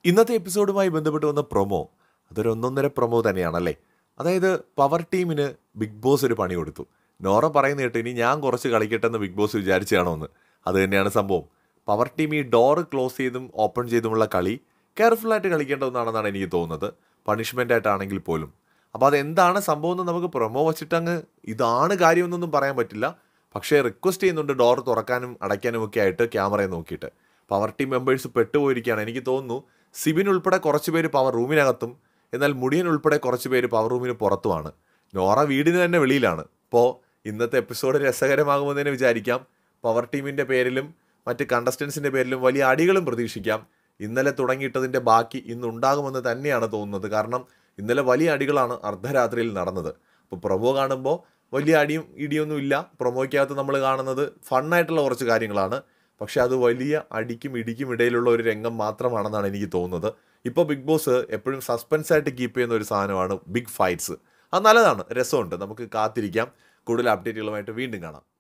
ഇന്നത്തെ എപ്പിസോഡുമായി ബന്ധപ്പെട്ട് വന്ന പ്രൊമോ അതൊരു ഒന്നൊന്നര പ്രൊമോ തന്നെയാണല്ലേ. അതായത് പവർ ടീമിന് ബിഗ് ബോസ് ഒരു പണി കൊടുത്തു. നോറ പറയുന്ന കേട്ട് ഇനി ഞാൻ കുറച്ച് കളിക്കട്ടെ എന്ന് ബിഗ് ബോസ് വിചാരിച്ചാണോ എന്ന്. അത് തന്നെയാണ് സംഭവം. പവർ ടീം ഈ ഡോറ് ക്ലോസ് ചെയ്തും ഓപ്പൺ ചെയ്തുമുള്ള കളി കെയർഫുള്ളായിട്ട് കളിക്കേണ്ട ഒന്നാണെന്നാണ് എനിക്ക് തോന്നുന്നത്, പണിഷ്മെൻ്റ് ആയിട്ടാണെങ്കിൽ പോലും. അപ്പോൾ അതെന്താണ് സംഭവം എന്ന് നമുക്ക് പ്രൊമോ വെച്ചിട്ടങ്ങ് ഇതാണ് കാര്യമെന്നൊന്നും പറയാൻ പറ്റില്ല. പക്ഷേ റിക്വസ്റ്റ് ചെയ്യുന്നുണ്ട് ഡോർ തുറക്കാനും അടയ്ക്കാനും ഒക്കെ ആയിട്ട് ക്യാമറയെ നോക്കിയിട്ട്. പവർ ടീം മെമ്പേഴ്സ് പെട്ടുപോയിരിക്കുകയാണ്. എനിക്ക് തോന്നുന്നു സിബിൻ ഉൾപ്പെടെ കുറച്ച് പേര് പവർ റൂമിനകത്തും എന്നാൽ മുടിയൻ ഉൾപ്പെടെ കുറച്ച് പേര് പവർ റൂമിന് പുറത്തുമാണ്. നോറ വീടിന് തന്നെ വെളിയിലാണ്. അപ്പോൾ ഇന്നത്തെ എപ്പിസോഡ് രസകരമാകുമെന്ന് തന്നെ വിചാരിക്കാം. പവർ ടീമിൻ്റെ പേരിലും മറ്റ് കണ്ടസ്റ്റൻസിൻ്റെ പേരിലും വലിയ അടികളും പ്രതീക്ഷിക്കാം. ഇന്നലെ തുടങ്ങിയിട്ടതിൻ്റെ ബാക്കി ഇന്നുണ്ടാകുമെന്ന് തന്നെയാണ് തോന്നുന്നത്. കാരണം ഇന്നലെ വലിയ അടികളാണ് അർദ്ധരാത്രിയിൽ നടന്നത്. അപ്പോൾ പ്രൊമോ കാണുമ്പോൾ വലിയ അടിയും ഇടിയൊന്നും ഇല്ല. പ്രൊമോയ്ക്കകത്ത് നമ്മൾ കാണുന്നത് ഫണ്ണായിട്ടുള്ള കുറച്ച് കാര്യങ്ങളാണ്. പക്ഷെ അത് വലിയ അടിക്കും ഇടിക്കും ഇടയിലുള്ള ഒരു രംഗം മാത്രമാണെന്നാണ് എനിക്ക് തോന്നുന്നത്. ഇപ്പോൾ ബിഗ് ബോസ് എപ്പോഴും സസ്പെൻസായിട്ട് കീപ്പ് ചെയ്യുന്ന ഒരു സാധനമാണ് ബിഗ് ഫൈറ്റ്സ്. അത് നല്ലതാണ്, രസമുണ്ട്. നമുക്ക് കാത്തിരിക്കാം. കൂടുതൽ അപ്ഡേറ്റുകളുമായിട്ട് വീണ്ടും കാണാം.